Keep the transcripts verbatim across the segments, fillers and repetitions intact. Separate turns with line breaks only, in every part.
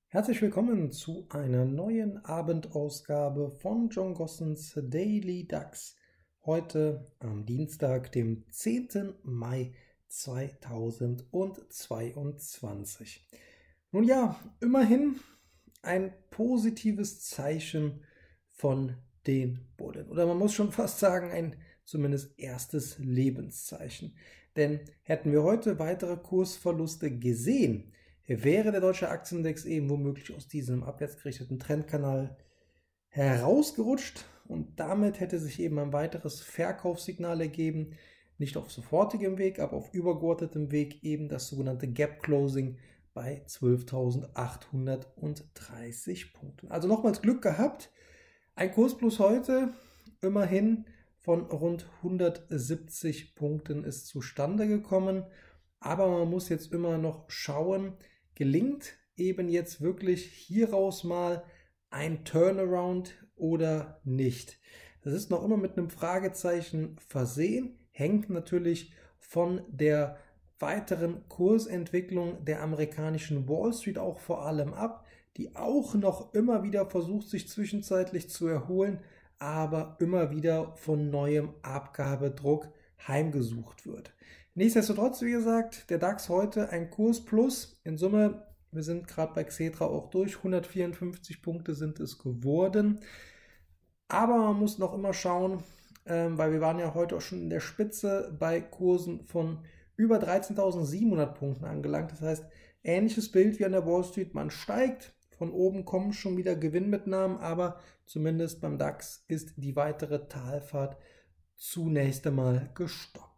Herzlich willkommen zu einer neuen Abendausgabe von John Gossens Daily DAX. Heute am Dienstag, dem zehnten Mai zweitausendzweiundzwanzig. Nun ja, immerhin ein positives Zeichen von den Bullen. Oder man muss schon fast sagen, ein zumindest erstes Lebenszeichen. Denn hätten wir heute weitere Kursverluste gesehen, wäre der deutsche Aktienindex eben womöglich aus diesem abwärtsgerichteten Trendkanal herausgerutscht und damit hätte sich eben ein weiteres Verkaufssignal ergeben, nicht auf sofortigem Weg, aber auf übergeordnetem Weg eben das sogenannte Gap Closing bei zwölftausendachthundertdreißig Punkten. Also nochmals Glück gehabt, ein Kursplus heute immerhin von rund hundertsiebzig Punkten ist zustande gekommen, aber man muss jetzt immer noch schauen, gelingt eben jetzt wirklich hieraus mal ein Turnaround oder nicht. Das ist noch immer mit einem Fragezeichen versehen, hängt natürlich von der weiteren Kursentwicklung der amerikanischen Wall Street auch vor allem ab, die auch noch immer wieder versucht, sich zwischenzeitlich zu erholen, aber immer wieder von neuem Abgabedruck heimgesucht wird. Nichtsdestotrotz, wie gesagt, der DAX heute ein Kursplus. In Summe, wir sind gerade bei Xetra auch durch, hundertvierundfünfzig Punkte sind es geworden. Aber man muss noch immer schauen, ähm, weil wir waren ja heute auch schon in der Spitze bei Kursen von über dreizehntausendsiebenhundert Punkten angelangt. Das heißt, ähnliches Bild wie an der Wall Street, man steigt, von oben kommen schon wieder Gewinnmitnahmen, aber zumindest beim DAX ist die weitere Talfahrt zunächst einmal gestoppt.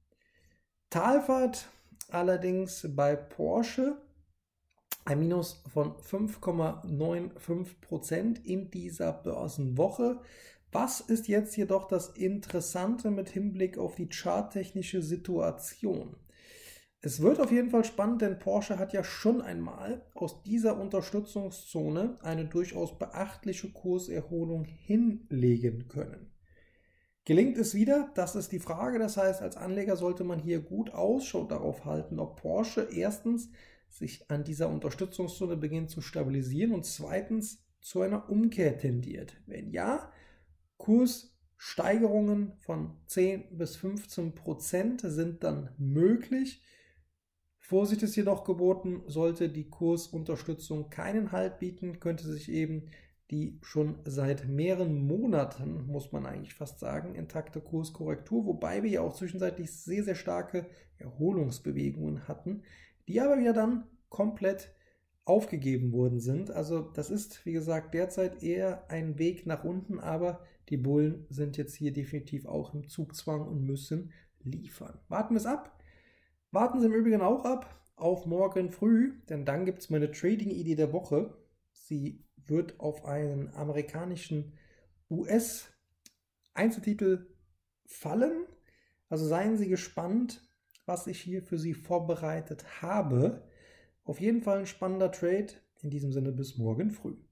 Talfahrt allerdings bei Porsche, ein Minus von fünf Komma fünfundneunzig Prozent in dieser Börsenwoche. Was ist jetzt jedoch das Interessante mit Hinblick auf die charttechnische Situation? Es wird auf jeden Fall spannend, denn Porsche hat ja schon einmal aus dieser Unterstützungszone eine durchaus beachtliche Kurserholung hinlegen können. Gelingt es wieder? Das ist die Frage. Das heißt, als Anleger sollte man hier gut Ausschau darauf halten, ob Porsche erstens sich an dieser Unterstützungszone beginnt zu stabilisieren und zweitens zu einer Umkehr tendiert. Wenn ja, Kurssteigerungen von zehn bis fünfzehn Prozent sind dann möglich. Vorsicht ist jedoch geboten, sollte die Kursunterstützung keinen Halt bieten, könnte sich eben die schon seit mehreren Monaten, muss man eigentlich fast sagen, intakte Kurskorrektur, wobei wir ja auch zwischenzeitlich sehr, sehr starke Erholungsbewegungen hatten, die aber wieder dann komplett aufgegeben worden sind. Also das ist, wie gesagt, derzeit eher ein Weg nach unten, aber die Bullen sind jetzt hier definitiv auch im Zugzwang und müssen liefern. Warten wir es ab. Warten Sie im Übrigen auch ab auf morgen früh, denn dann gibt es meine Trading-Idee der Woche. Sie wird auf einen amerikanischen U S-Einzeltitel fallen. Also seien Sie gespannt, was ich hier für Sie vorbereitet habe. Auf jeden Fall ein spannender Trade. In diesem Sinne bis morgen früh.